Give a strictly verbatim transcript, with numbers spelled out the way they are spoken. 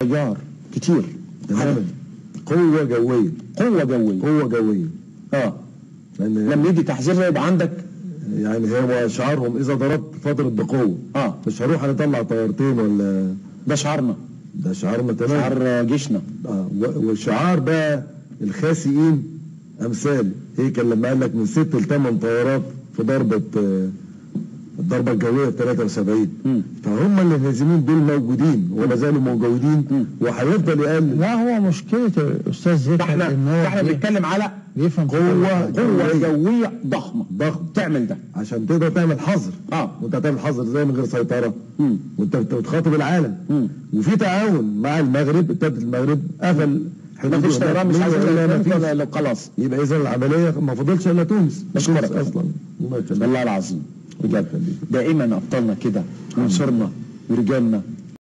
طيار كتير تماما. قوة جوية. قوة جوية. قوة جوية. اه لان لما يجي تحذير يبقى عندك يعني هو شعارهم اذا ضربت فاضرب بقوة. اه مش هروح هنطلع طيارتين ولا. ده شعارنا. ده شعارنا تمام. شعار جيشنا. اه والشعار بقى الخاسئين امثال هيكل لما قال لك من ست لثمان طيارات في ضربة آه الضربة الجوية في ثلاثة وسبعين. فهم اللي الهازمين دول موجودين ولا زالوا موجودين وهيفضل يقل. لا هو مشكلة الأستاذ زكي احنا إن هو احنا بنتكلم على بيفهم قوة قوة جوية ضخمة ضخم تعمل ده عشان تقدر تعمل حظر. اه وانت هتعمل حظر ازاي من غير سيطرة؟ مم. وانت بتخاطب العالم. مم. وفي تعاون مع المغرب. ابتدت المغرب قفل ما فيش طيران مش عايز الا خلاص. يبقى اذا العملية ما فضلش الا تونس. بشكرك اصلا والله العظيم بجد. دائما ابطالنا كده ونصرنا ورجالنا